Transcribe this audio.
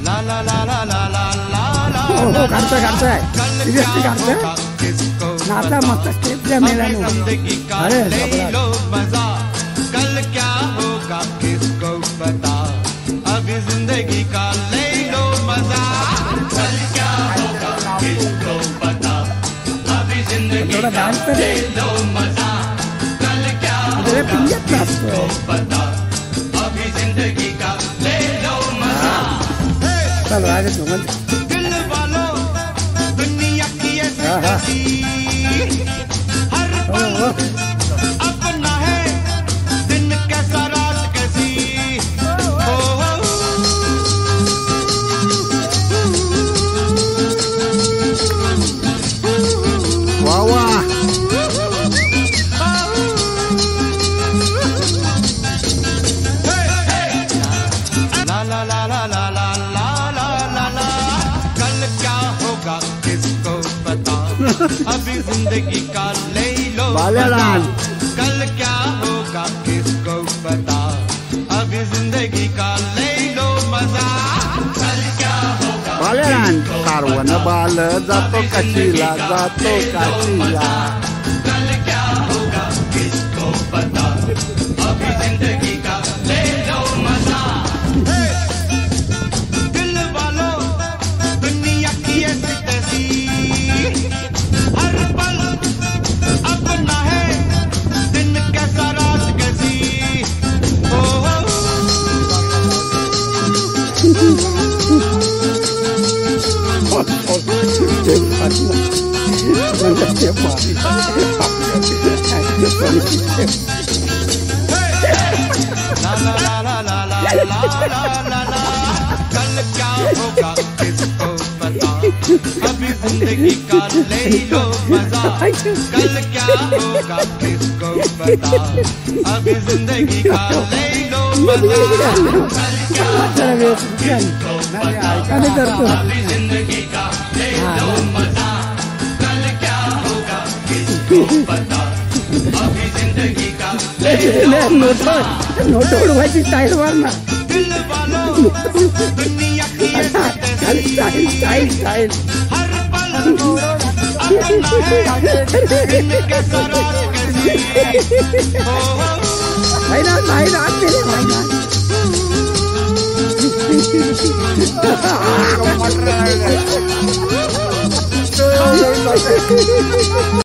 काढतोय सिरियसली काढतोय नाता मस्त स्टेप द्या मेलानो अरे कल क्या होगा किसको पता अभी जिंदगी का ले लो मजा कल क्या होगा किसको पता अभी जिंदगी का ले लो मजा कल क्या होगा किसको पता अभी जिंदगी का ले लो मजा चलो आगे घूमन दिल वालों दुनिया की ऐसी हर पल अपना है दिन कैसा रात कैसी वाह वाह ला ला ला ला ला ला ला ला ला ला कल क्या होगा किसको पता अभी जिंदगी का ले लो कल क्या होगा किसको पता अभी जिंदगी का ले लो मजा कल क्या होगा बालेरान कारवण बाल जातो काशीला कल क्या होगा किसको पता अभी जिंदगी का ले लो मजा दिल वालों दुनिया की ऐसी तैसी हर पल अपना है दिन कैसा रात कैसी ला ला ला ला ला ला ला ला ला ला कल क्या होगा किसको पता अभी जिंदगी का ले लो मजा कल क्या होगा किसको पता अभी जिंदगी का ले लो मजा कल क्या होगा किसको पता अभी जिंदगी का ले लो मजा कल क्या होगा किसको पता अभी जिंदगी का नोट उडवायची स्टाईल वर ना दिल वालों दुनिया की स्टाईल हर पल अपना है दिन कैसा रात कैसी नाही रात केले